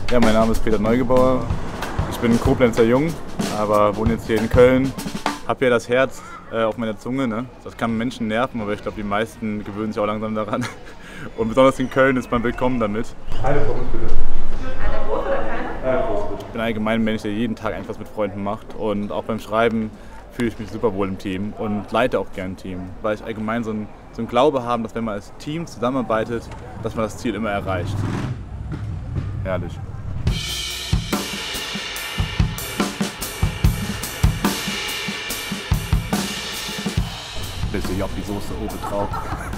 Ja, mein Name ist Peter Neugebauer. Ich bin ein Koblenzer Jung, aber wohne jetzt hier in Köln. Hab hier das Herz auf meiner Zunge. Ne? Das kann Menschen nerven, aber ich glaube, die meisten gewöhnen sich auch langsam daran. Und besonders in Köln ist man willkommen damit. Eine Pommes bitte. Eine große oder keine? Ja, groß bitte. Ich bin allgemein ein Mensch, der jeden Tag etwas mit Freunden macht. Und auch beim Schreiben fühle ich mich super wohl im Team und leite auch gern ein Team. Weil ich allgemein so einen Glaube habe, dass wenn man als Team zusammenarbeitet, dass man das Ziel immer erreicht. Herrlich. Bisschen auf die Soße oben drauf.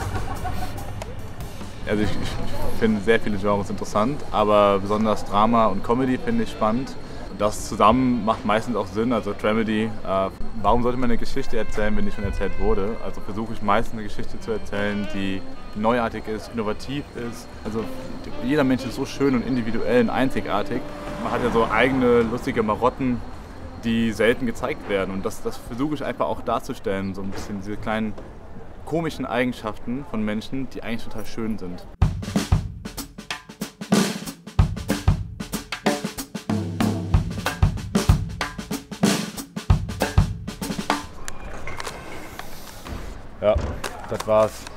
Also ich finde sehr viele Genres interessant, aber besonders Drama und Comedy finde ich spannend. Das zusammen macht meistens auch Sinn, also Dramedy. Warum sollte man eine Geschichte erzählen, wenn die schon erzählt wurde? Also versuche ich meistens eine Geschichte zu erzählen, die neuartig ist, innovativ ist. Also jeder Mensch ist so schön und individuell und einzigartig. Man hat ja so eigene lustige Marotten, die selten gezeigt werden. Und das versuche ich einfach auch darzustellen, so ein bisschen diese kleinen komischen Eigenschaften von Menschen, die eigentlich total schön sind. Ja, das war's.